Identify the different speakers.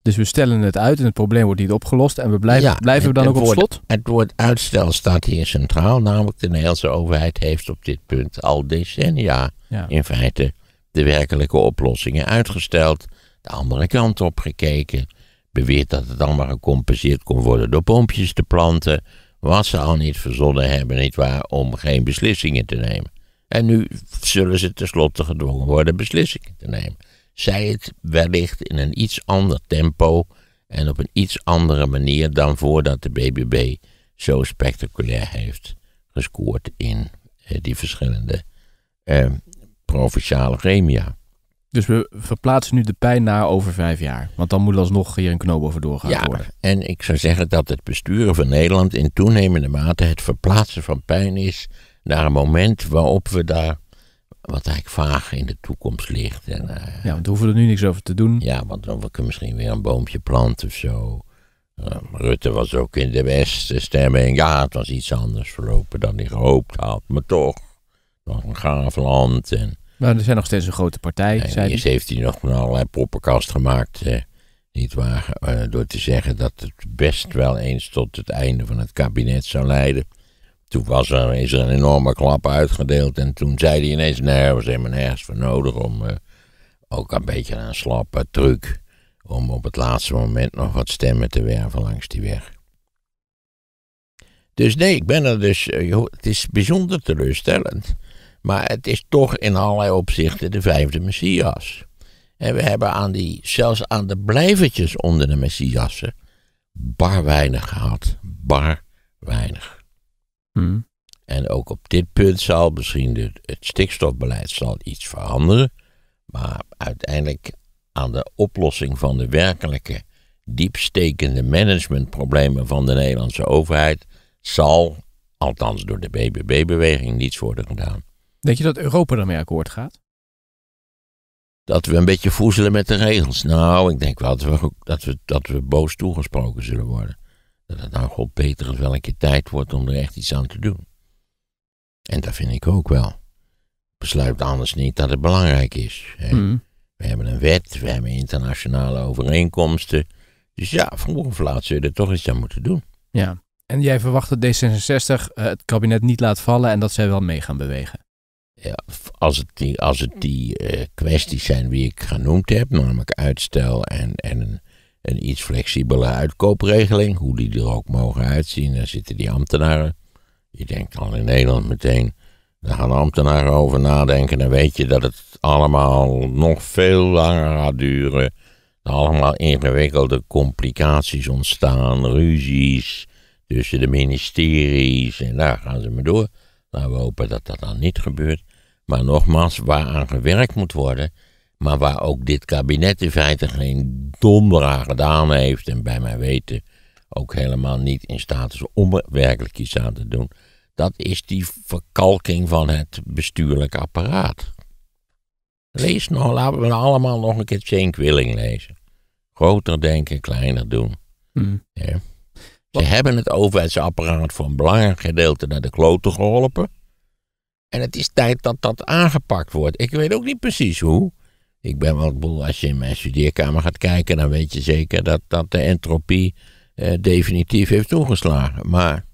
Speaker 1: Dus we stellen het uit en het probleem wordt niet opgelost. En we blijven we dan ook op slot?
Speaker 2: Het woord uitstel staat hier centraal. Namelijk de Nederlandse overheid heeft op dit punt al decennia in feite de werkelijke oplossingen uitgesteld. De andere kant op gekeken. Beweert dat het allemaal gecompenseerd kon worden door boompjes te planten. Wat ze al niet verzonnen hebben, nietwaar, om geen beslissingen te nemen. En nu zullen ze tenslotte gedwongen worden beslissingen te nemen. Zij het wellicht in een iets ander tempo en op een iets andere manier dan voordat de BBB zo spectaculair heeft gescoord in die verschillende provinciale gremia.
Speaker 1: Dus we verplaatsen nu de pijn naar over 5 jaar. Want dan moet alsnog hier een knoop over doorgaan worden.
Speaker 2: En ik zou zeggen dat het besturen van Nederland in toenemende mate het verplaatsen van pijn is naar een moment waarop we daar, wat eigenlijk vaag in de toekomst ligt. En,
Speaker 1: want we hoeven er nu niks over te doen.
Speaker 2: Ja, want dan kunnen we misschien weer een boompje planten of zo. Rutte was ook in de Westenstemming. Ja, het was iets anders verlopen dan hij gehoopt had. Maar toch, nog een gaaf land.
Speaker 1: Maar er zijn nog steeds een grote partij.
Speaker 2: Eerst heeft hij nog een allerlei poppenkast gemaakt. Nietwaar, door te zeggen dat het best wel eens tot het einde van het kabinet zou leiden. Toen is er een enorme klap uitgedeeld. En toen zei hij ineens, nee, er was helemaal nergens voor nodig om ook een beetje een slappe truc. Om op het laatste moment nog wat stemmen te werven langs die weg. Dus nee, ik ben er dus, het is bijzonder teleurstellend. Maar het is toch in allerlei opzichten de 5e Messias. En we hebben zelfs aan de blijvertjes onder de Messiassen bar weinig gehad. Bar weinig. En ook op dit punt zal misschien het stikstofbeleid zal iets veranderen. Maar uiteindelijk aan de oplossing van de werkelijke diepstekende managementproblemen van de Nederlandse overheid zal, althans door de BBB-beweging, niets worden gedaan.
Speaker 1: Denk je dat Europa daarmee akkoord gaat?
Speaker 2: Dat we een beetje voezelen met de regels. Nou, ik denk wel dat we boos toegesproken zullen worden. Dat het nou god beter eens wel een keer tijd wordt om er echt iets aan te doen. En dat vind ik ook wel. Besluit anders niet dat het belangrijk is. We hebben een wet, we hebben internationale overeenkomsten. Dus ja, vroeg of laat zul je er toch iets aan moeten doen.
Speaker 1: Ja, en jij verwacht dat D66 het kabinet niet laat vallen en dat zij wel mee gaan bewegen?
Speaker 2: Ja, als het die kwesties zijn die ik genoemd heb, namelijk uitstel en een iets flexibele uitkoopregeling, hoe die er ook mogen uitzien, daar zitten die ambtenaren. Je denkt al in Nederland meteen, daar gaan ambtenaren over nadenken, dan weet je dat het allemaal nog veel langer gaat duren. Allemaal ingewikkelde complicaties ontstaan, ruzies tussen de ministeries en daar gaan ze maar door. Nou, we hopen dat dat dan niet gebeurt. Maar nogmaals, waaraan gewerkt moet worden, maar waar ook dit kabinet in feite geen donder aan gedaan heeft en bij mijn weten ook helemaal niet in staat is om er werkelijk iets aan te doen, dat is die verkalking van het bestuurlijk apparaat. Lees nog, laten we allemaal nog een keer Cenk Willing lezen. Groter denken, kleiner doen. Ja. Ze hebben het overheidsapparaat voor een belangrijk gedeelte naar de kloten geholpen. En het is tijd dat dat aangepakt wordt. Ik weet ook niet precies hoe. Ik ben wel, als je in mijn studeerkamer gaat kijken, dan weet je zeker dat de entropie definitief heeft toegeslagen. Maar